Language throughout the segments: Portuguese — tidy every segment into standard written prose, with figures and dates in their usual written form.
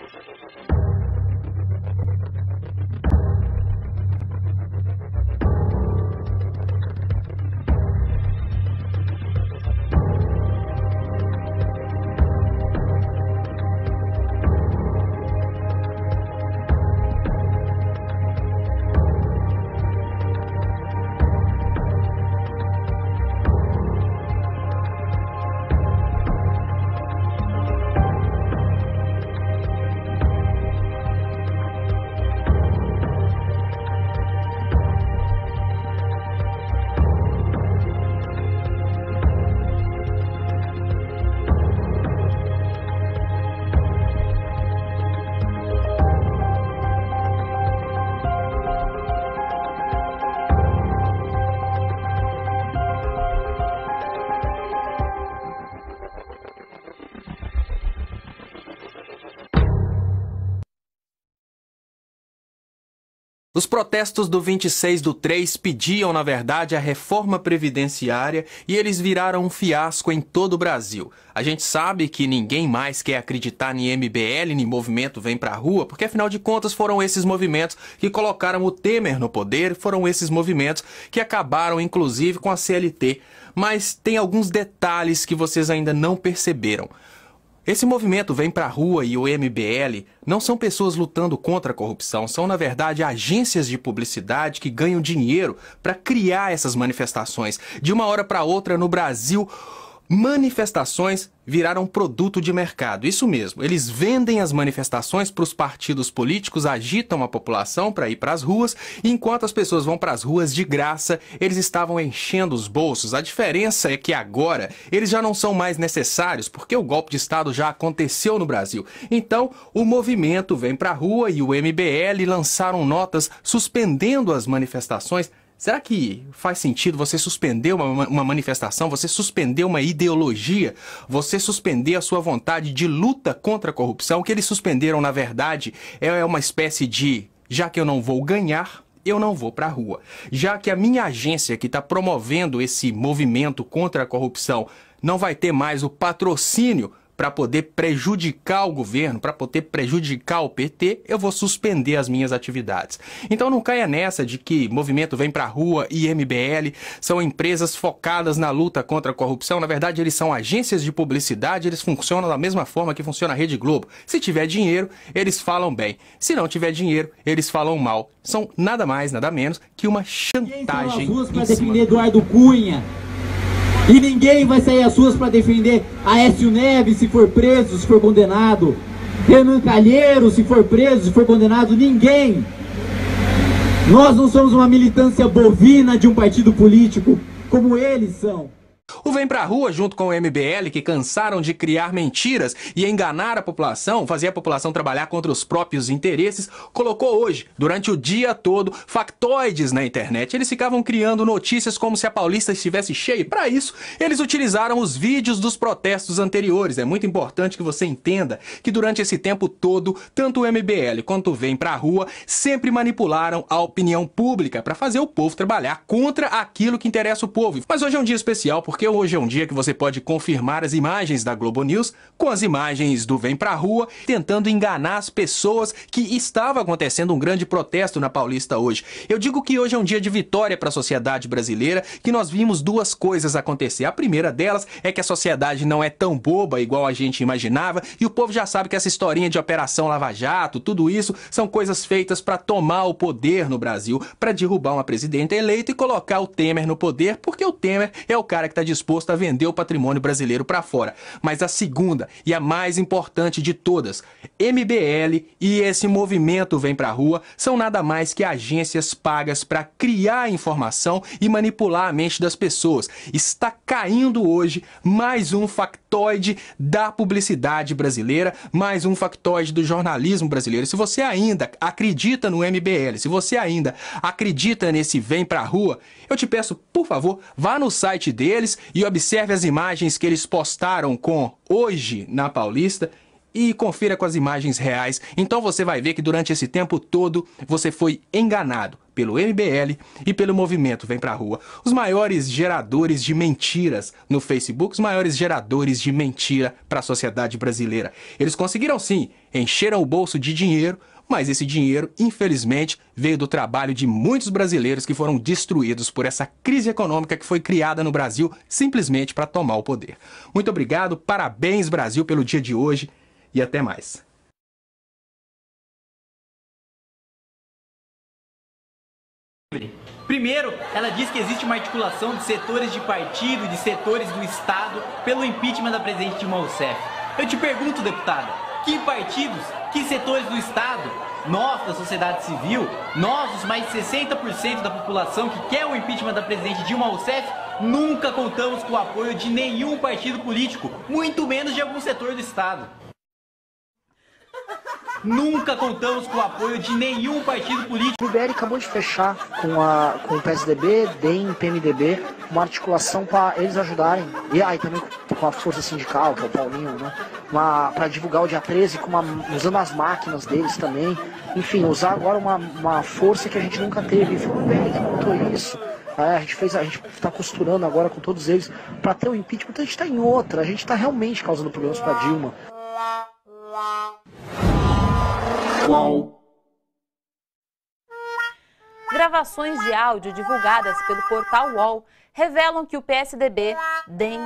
Os protestos do 26/3 pediam, na verdade, a reforma previdenciária e eles viraram um fiasco em todo o Brasil. A gente sabe que ninguém mais quer acreditar em MBL, nem movimento Vem Pra Rua, porque afinal de contas foram esses movimentos que colocaram o Temer no poder, foram esses movimentos que acabaram inclusive com a CLT. Mas tem alguns detalhes que vocês ainda não perceberam. Esse movimento Vem Pra Rua e o MBL não são pessoas lutando contra a corrupção, são na verdade agências de publicidade que ganham dinheiro para criar essas manifestações. De uma hora para outra no Brasil, manifestações viraram produto de mercado. Isso mesmo, eles vendem as manifestações para os partidos políticos, agitam a população para ir para as ruas, e enquanto as pessoas vão para as ruas de graça, eles estavam enchendo os bolsos. A diferença é que agora eles já não são mais necessários, porque o golpe de Estado já aconteceu no Brasil. Então, o movimento Vem Pra Rua e o MBL lançaram notas suspendendo as manifestações. Será que faz sentido você suspender uma manifestação, você suspender uma ideologia, você suspender a sua vontade de luta contra a corrupção? O que eles suspenderam, na verdade, é uma espécie de, já que eu não vou ganhar, eu não vou para a rua. Já que a minha agência que está promovendo esse movimento contra a corrupção não vai ter mais o patrocínio para poder prejudicar o governo, para poder prejudicar o PT, eu vou suspender as minhas atividades. Então não caia nessa de que Movimento Vem Pra Rua e MBL são empresas focadas na luta contra a corrupção. Na verdade, eles são agências de publicidade, eles funcionam da mesma forma que funciona a Rede Globo. Se tiver dinheiro, eles falam bem. Se não tiver dinheiro, eles falam mal. São nada mais, nada menos que uma chantagem. As ruas para defender Eduardo Cunha. E ninguém vai sair às ruas para defender Aécio Neves se for preso, se for condenado. Renan Calheiros se for preso, se for condenado. Ninguém. Nós não somos uma militância bovina de um partido político como eles são. O Vem Pra Rua, junto com o MBL, que cansaram de criar mentiras e enganar a população, fazer a população trabalhar contra os próprios interesses, colocou hoje, durante o dia todo, factoides na internet. Eles ficavam criando notícias como se a Paulista estivesse cheia. Para isso, eles utilizaram os vídeos dos protestos anteriores. É muito importante que você entenda que durante esse tempo todo, tanto o MBL quanto o Vem Pra Rua sempre manipularam a opinião pública para fazer o povo trabalhar contra aquilo que interessa o povo. Mas hoje é um dia especial, porque hoje é um dia que você pode confirmar as imagens da Globo News com as imagens do Vem Pra Rua, tentando enganar as pessoas que estava acontecendo um grande protesto na Paulista hoje. Eu digo que hoje é um dia de vitória para a sociedade brasileira, que nós vimos duas coisas acontecer. A primeira delas é que a sociedade não é tão boba igual a gente imaginava, e o povo já sabe que essa historinha de Operação Lava Jato, tudo isso são coisas feitas para tomar o poder no Brasil, para derrubar uma presidenta eleita e colocar o Temer no poder, porque o Temer é o cara que está disposto a vender o patrimônio brasileiro para fora. Mas a segunda e a mais importante de todas, MBL e esse movimento Vem Pra Rua são nada mais que agências pagas para criar informação e manipular a mente das pessoas. Está caindo hoje mais um factoide da publicidade brasileira, mais um factoide do jornalismo brasileiro. Se você ainda acredita no MBL, se você ainda acredita nesse Vem Pra Rua, eu te peço, por favor, vá no site deles e observe as imagens que eles postaram com hoje na Paulista e confira com as imagens reais. Então você vai ver que durante esse tempo todo você foi enganado. pelo MBL e pelo movimento Vem Pra Rua. Os maiores geradores de mentiras no Facebook, os maiores geradores de mentira para a sociedade brasileira. Eles conseguiram sim, encheram o bolso de dinheiro, mas esse dinheiro, infelizmente, veio do trabalho de muitos brasileiros que foram destruídos por essa crise econômica que foi criada no Brasil simplesmente para tomar o poder. Muito obrigado, parabéns Brasil pelo dia de hoje e até mais. Primeiro, ela diz que existe uma articulação de setores de partido e de setores do Estado pelo impeachment da presidente Dilma Rousseff. Eu te pergunto, deputada, que partidos, que setores do Estado, nós da sociedade civil, nós, os mais de 60% da população que quer o impeachment da presidente Dilma Rousseff, nunca contamos com o apoio de nenhum partido político, muito menos de algum setor do Estado. Nunca contamos com o apoio de nenhum partido político. O MBL acabou de fechar com o PSDB, DEM, PMDB, uma articulação para eles ajudarem, e aí também com a força sindical, que é o Paulinho, né? Para divulgar o dia 13, usando as máquinas deles também. Enfim, usar agora uma força que a gente nunca teve. Foi o MBL que montou isso. A gente está costurando agora com todos eles para ter o impeachment. Então a gente está em outra, a gente está realmente causando problemas para Dilma. Gravações de áudio divulgadas pelo portal UOL revelam que o PSDB, DEM,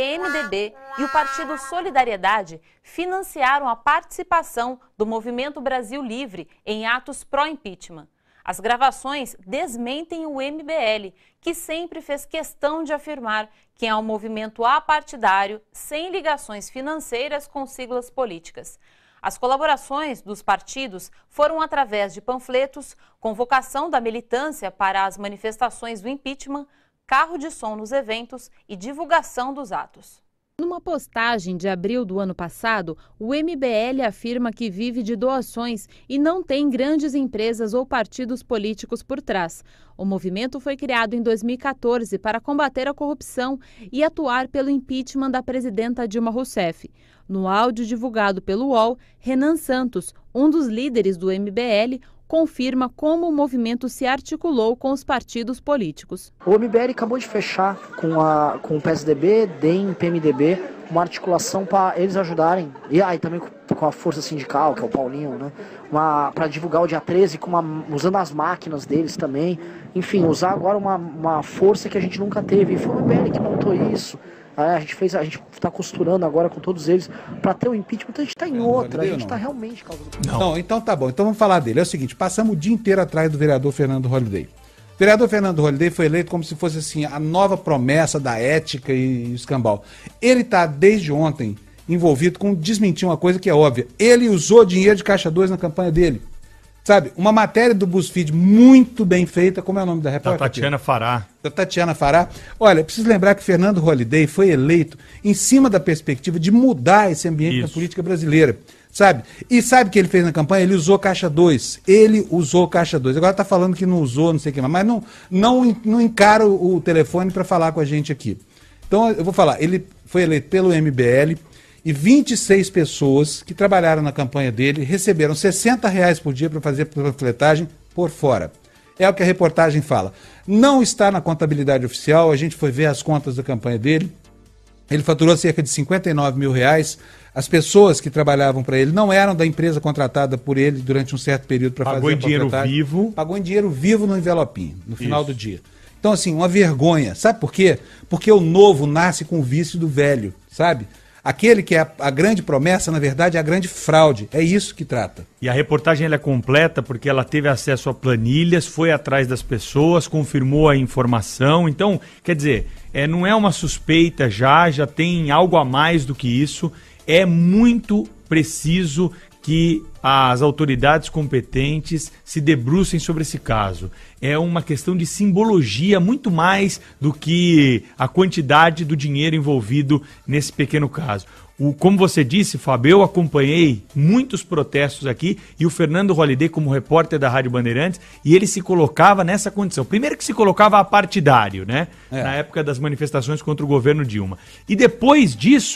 PMDB e o Partido Solidariedade financiaram a participação do Movimento Brasil Livre em atos pró-impeachment. As gravações desmentem o MBL, que sempre fez questão de afirmar que é um movimento apartidário sem ligações financeiras com siglas políticas. As colaborações dos partidos foram através de panfletos, convocação da militância para as manifestações do impeachment, carro de som nos eventos e divulgação dos atos. Numa postagem de abril do ano passado, o MBL afirma que vive de doações e não tem grandes empresas ou partidos políticos por trás. O movimento foi criado em 2014 para combater a corrupção e atuar pelo impeachment da presidenta Dilma Rousseff. No áudio divulgado pelo UOL, Renan Santos, um dos líderes do MBL, confirma como o movimento se articulou com os partidos políticos. O MBL acabou de fechar com o PSDB, DEM, PMDB, uma articulação para eles ajudarem, e aí também com a força sindical, que é o Paulinho, né? Para divulgar o dia 13, usando as máquinas deles também. Enfim, usar agora uma força que a gente nunca teve. E foi o MBL que montou isso. A gente está costurando agora com todos eles para ter o impeachment. Então a gente está em outra, a gente está realmente causando... Não, então tá bom. Então vamos falar dele. É o seguinte, passamos o dia inteiro atrás do vereador Fernando Holliday. O vereador Fernando Holliday foi eleito como se fosse assim a nova promessa da ética e escambau. Ele está desde ontem envolvido com desmentir uma coisa que é óbvia. Ele usou dinheiro de Caixa 2 na campanha dele. Sabe, uma matéria do BuzzFeed muito bem feita, como é o nome da repórter? Da Tatiana Fará. Da Tatiana Fará. Olha, preciso lembrar que Fernando Holliday foi eleito em cima da perspectiva de mudar esse ambiente na política brasileira, sabe? E sabe o que ele fez na campanha? Ele usou Caixa 2. Ele usou Caixa 2. Agora tá falando que não usou, não sei o que mais, mas não encara o telefone para falar com a gente aqui. Então eu vou falar, ele foi eleito pelo MBL, e 26 pessoas que trabalharam na campanha dele receberam R$60 por dia para fazer panfletagem por fora. É o que a reportagem fala. Não está na contabilidade oficial, a gente foi ver as contas da campanha dele. Ele faturou cerca de R$59 mil. As pessoas que trabalhavam para ele não eram da empresa contratada por ele durante um certo período para fazer a panfletagem. Pagou em dinheiro vivo. Pagou em dinheiro vivo no envelopinho, no final do dia. Então, assim, uma vergonha. Sabe por quê? Porque o novo nasce com o vício do velho, sabe? Aquele que é a grande promessa, na verdade, é a grande fraude. É isso que trata. E a reportagem ela é completa porque ela teve acesso a planilhas, foi atrás das pessoas, confirmou a informação. Então, quer dizer, não é uma suspeita já tem algo a mais do que isso. É muito preciso que as autoridades competentes se debrucem sobre esse caso. É uma questão de simbologia muito mais do que a quantidade do dinheiro envolvido nesse pequeno caso. Como você disse, Fábio, eu acompanhei muitos protestos aqui e o Fernando Holliday como repórter da Rádio Bandeirantes, e ele se colocava nessa condição. Primeiro que se colocava apartidário, né? Na época das manifestações contra o governo Dilma. E depois disso,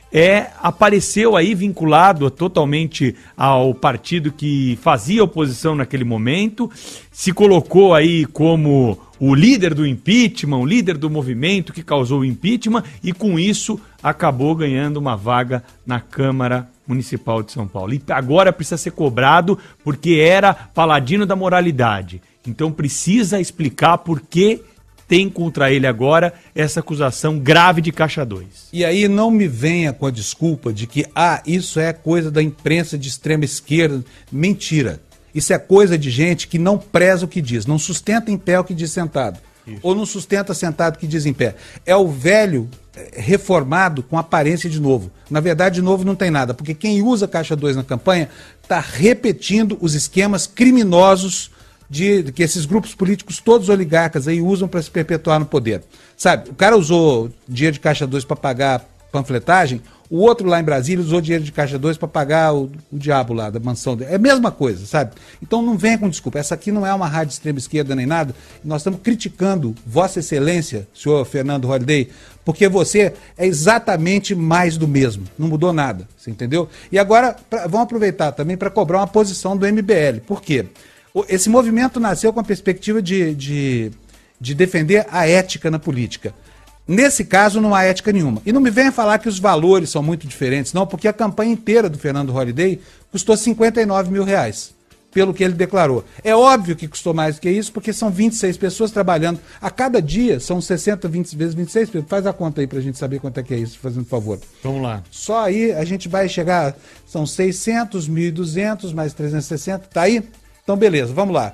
apareceu aí vinculado totalmente ao partido que fazia oposição naquele momento, se colocou aí como o líder do impeachment, o líder do movimento que causou o impeachment, e com isso acabou ganhando uma vaga na Câmara Municipal de São Paulo. E agora precisa ser cobrado porque era paladino da moralidade. Então precisa explicar por que tem contra ele agora essa acusação grave de Caixa 2. E aí não me venha com a desculpa de que, isso é coisa da imprensa de extrema esquerda. Mentira. Isso é coisa de gente que não preza o que diz, não sustenta em pé o que diz sentado. Isso. Ou não sustenta sentado o que diz em pé. É o velho reformado com aparência de novo. Na verdade, de novo não tem nada, porque quem usa Caixa 2 na campanha está repetindo os esquemas criminosos que esses grupos políticos, todos oligarcas aí, usam para se perpetuar no poder. Sabe, o cara usou dinheiro de Caixa 2 para pagar panfletagem, o outro lá em Brasília usou dinheiro de Caixa 2 para pagar o diabo lá da mansão dele. É a mesma coisa, sabe? Então não venha com desculpa. Essa aqui não é uma rádio extrema esquerda nem nada. Nós estamos criticando Vossa Excelência, senhor Fernando Holliday, porque você é exatamente mais do mesmo. Não mudou nada, você entendeu? E agora vamos aproveitar também para cobrar uma posição do MBL. Por quê? Esse movimento nasceu com a perspectiva de defender a ética na política. Nesse caso, não há ética nenhuma. E não me venha falar que os valores são muito diferentes, não, porque a campanha inteira do Fernando Holliday custou R$59 mil, pelo que ele declarou. É óbvio que custou mais do que isso, porque são 26 pessoas trabalhando. A cada dia são 60, 20 vezes 26. Faz a conta aí pra gente saber quanto é que é isso, fazendo favor. Vamos lá. Só aí a gente vai chegar, são 600, 1.200, mais 360, tá aí? Então, beleza, vamos lá.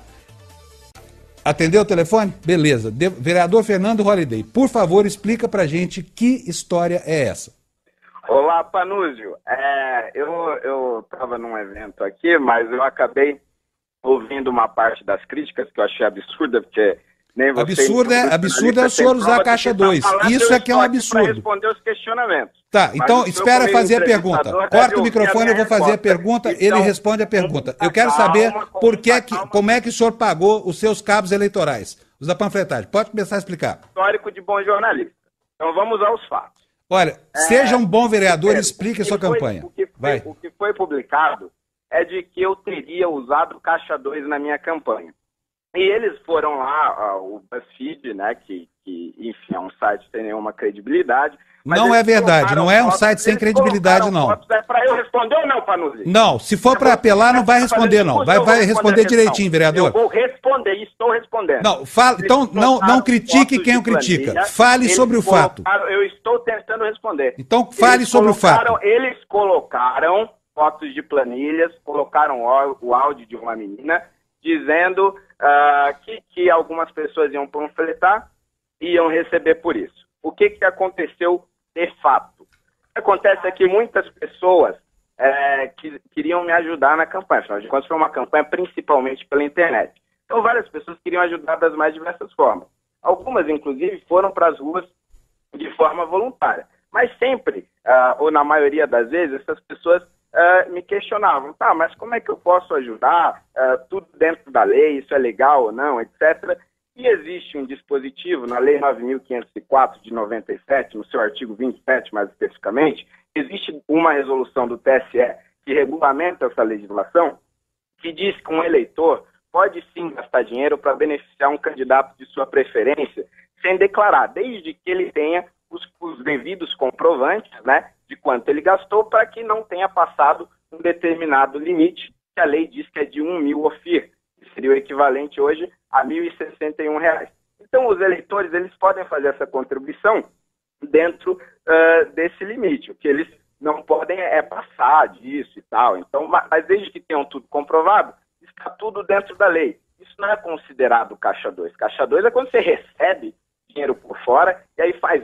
Atendeu o telefone? Beleza. Vereador Fernando Holliday, por favor, explica pra gente que história é essa. Olá, Panúzio. Eu estava num evento aqui, mas eu acabei ouvindo uma parte das críticas que eu achei absurda, porque nem você... Absurdo é o senhor usar a Caixa 2. Isso é que é um absurdo. Para responder os questionamentos. Tá, então espera fazer a pergunta. Corta o microfone, eu vou fazer a pergunta, ele responde a pergunta. Eu quero saber como é que o senhor pagou os seus cabos eleitorais, os da panfletagem. Pode começar a explicar. Histórico de bom jornalista. Então vamos aos fatos. Olha, seja um bom vereador e explique a sua campanha. O que foi publicado é de que eu teria usado Caixa 2 na minha campanha. E eles foram lá, o BuzzFeed, né, que enfim, é um site sem nenhuma credibilidade. Não é verdade, não é um site sem credibilidade, não. É para eu responder ou não, Panuzzi? Não, se for para apelar, não vai responder, não. Vai responder direitinho, vereador. Eu vou responder, estou respondendo. Não, então não critique quem o critica. Fale sobre o fato. Eu estou tentando responder. Então fale sobre o fato. Eles colocaram fotos de planilhas, colocaram o áudio de uma menina, dizendo que algumas pessoas iam panfletar e iam receber por isso. O que aconteceu de fato? O que acontece é que muitas pessoas queriam me ajudar na campanha. Afinal de contas, foi uma campanha principalmente pela internet. Então, várias pessoas queriam ajudar das mais diversas formas. Algumas, inclusive, foram para as ruas de forma voluntária. Mas sempre, ou na maioria das vezes, essas pessoas me questionavam, tá, mas como é que eu posso ajudar? Tudo dentro da lei, isso é legal ou não, etc. E existe um dispositivo na Lei 9.504 de 97, no seu artigo 27 mais especificamente, existe uma resolução do TSE que regulamenta essa legislação, que diz que um eleitor pode sim gastar dinheiro para beneficiar um candidato de sua preferência, sem declarar, desde que ele tenha os devidos comprovantes, né, de quanto ele gastou, para que não tenha passado um determinado limite, que a lei diz que é de 1.000 OFIR, que seria o equivalente hoje a R$ 1.061. Então, os eleitores eles podem fazer essa contribuição dentro desse limite. O que eles não podem é passar disso e tal. Então, mas desde que tenham tudo comprovado, está tudo dentro da lei. Isso não é considerado Caixa 2. Caixa 2 é quando você recebe dinheiro por fora e aí faz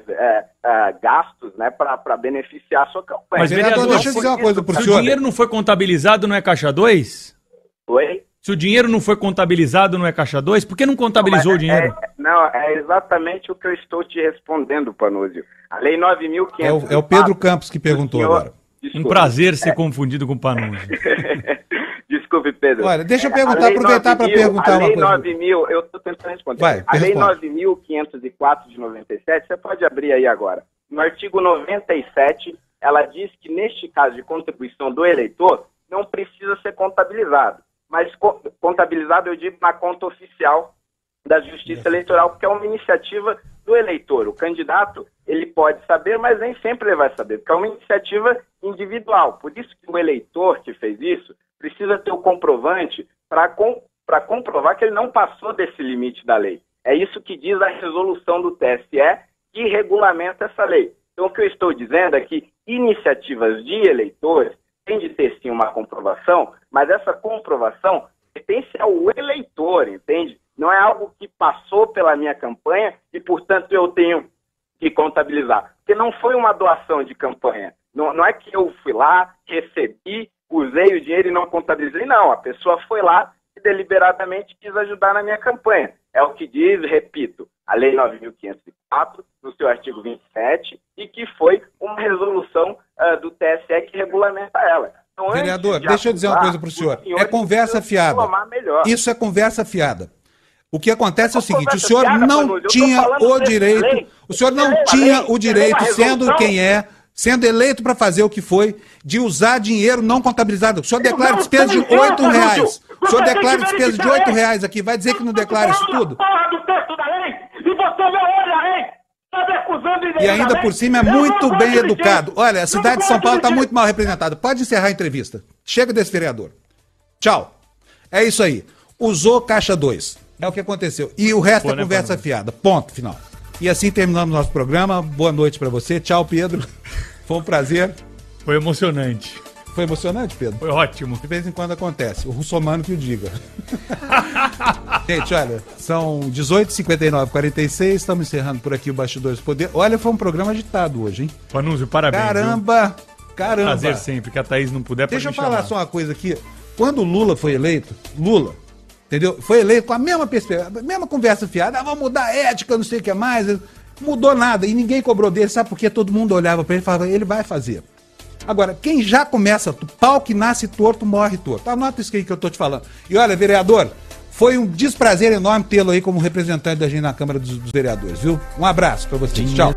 gastos, né, para beneficiar a sua campanha. Mas, vereador, deixa eu dizer uma coisa pro senhor. Se o dinheiro não foi contabilizado, não é Caixa 2? Oi? Se o dinheiro não foi contabilizado, não é Caixa 2? Por que não contabilizou o dinheiro? É exatamente o que eu estou te respondendo, Panúzio. A Lei 9.504... É o Pedro Campos que perguntou agora. Desculpe. Um prazer ser confundido com Panúzio. Desculpe, Pedro. Olha, deixa eu aproveitar para perguntar uma coisa. A Lei 9.000, eu estou tentando responder. A Lei 9.504 de 97, você pode abrir aí agora. No artigo 97, ela diz que neste caso de contribuição do eleitor, não precisa ser contabilizado. Mas contabilizado, eu digo, na conta oficial da Justiça Eleitoral, porque é uma iniciativa do eleitor. O candidato, ele pode saber, mas nem sempre ele vai saber, porque é uma iniciativa individual. Por isso que o eleitor que fez isso precisa ter o comprovante para comprovar que ele não passou desse limite da lei. É isso que diz a resolução do TSE que regulamenta essa lei. Então, o que eu estou dizendo é que iniciativas de eleitores têm de ter, sim, uma comprovação, mas essa comprovação pertence ao eleitor, entende? Não é algo que passou pela minha campanha e, portanto, eu tenho que contabilizar. Porque não foi uma doação de campanha. Não é que eu fui lá, recebi, usei o dinheiro e não contabilizei. Não, a pessoa foi lá e deliberadamente quis ajudar na minha campanha. É o que diz, repito, a Lei 9.504, no seu artigo 27, e que foi uma resolução do TSE que regulamenta ela. Então, vereador, deixa eu dizer uma coisa para o senhor. É conversa fiada. Isso é conversa fiada. O que acontece é o seguinte, o senhor não tinha o direito, sendo quem é, sendo eleito para fazer o que foi, de usar dinheiro não contabilizado. O senhor declara despesa de R$8. O senhor declara despesa de R$8 aqui, vai dizer que não declara isso tudo? E ainda por cima é muito bem educado. Olha, a cidade de São Paulo está muito mal representada. Pode encerrar a entrevista. Chega desse vereador. Tchau. É isso aí. Usou caixa 2. É o que aconteceu. E o resto é conversa fiada. Ponto final. E assim terminamos nosso programa. Boa noite para você. Tchau, Pedro. Foi um prazer. Foi emocionante. Foi emocionante, Pedro? Foi ótimo. De vez em quando acontece. O russomano que o diga. Gente, olha, são 18h59:46. Estamos encerrando por aqui o Bastidores do Poder. Olha, foi um programa agitado hoje, hein? Panunzio, parabéns. Caramba! Caramba! Prazer sempre. Que a Thaís não puder, deixa eu falar só uma coisa aqui. Quando o Lula foi eleito, entendeu? Foi eleito com a mesma perspectiva, a mesma conversa fiada, vamos mudar a ética, não sei o que mais. Mudou nada e ninguém cobrou dele, sabe por quê? Todo mundo olhava para ele e falava, ele vai fazer. Agora, quem já começa, pau que nasce torto, morre torto. Anota isso aí que eu tô te falando. E olha, vereador, foi um desprazer enorme tê-lo aí como representante da gente na Câmara dos Vereadores, viu? Um abraço para vocês. Tchau.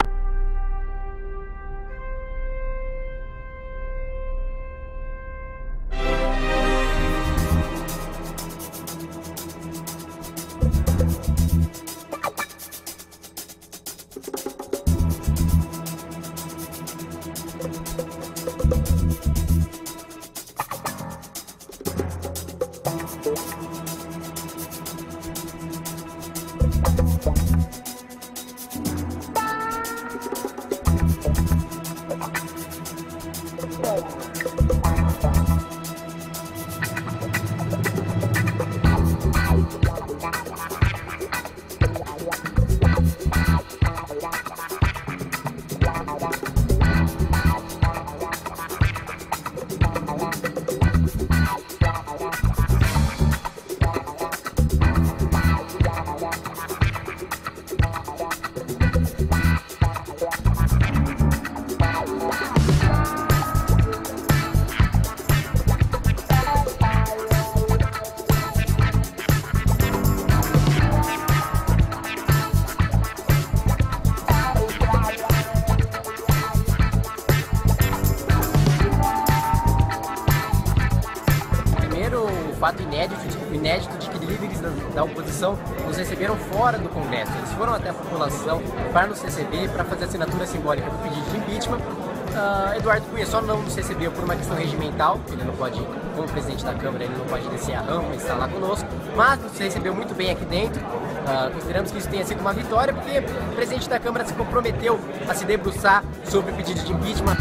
fato inédito de que líderes da oposição nos receberam fora do Congresso. Eles foram até a população para nos receber, para fazer a assinatura simbólica do pedido de impeachment. Eduardo Cunha só não nos recebeu por uma questão regimental, ele não pode, como presidente da Câmara, ele não pode descer a rampa e estar lá conosco, mas nos recebeu muito bem aqui dentro. Consideramos que isso tenha sido uma vitória, porque o presidente da Câmara se comprometeu a se debruçar sobre o pedido de impeachment.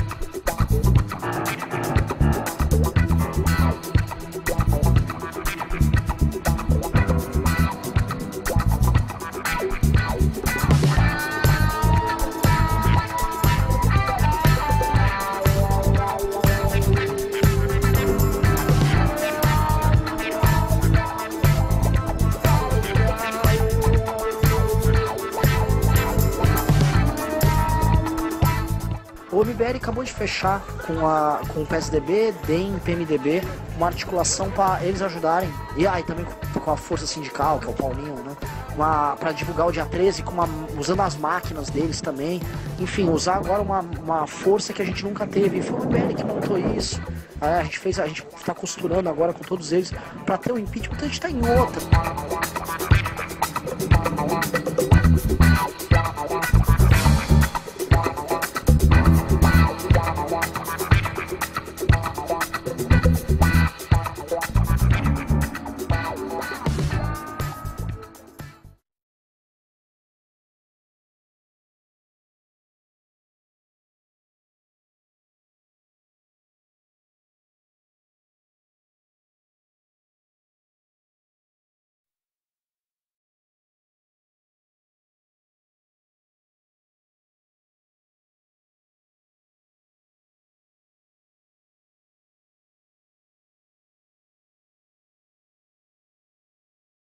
O MBL acabou de fechar com o PSDB, DEM, PMDB, uma articulação para eles ajudarem, e também com a força sindical, que é o Paulinho, né? para divulgar o dia 13 usando as máquinas deles também. Enfim, usar agora uma força que a gente nunca teve. E foi o MBL que montou isso. A gente está costurando agora com todos eles para ter o impeachment. Então a gente está em outra.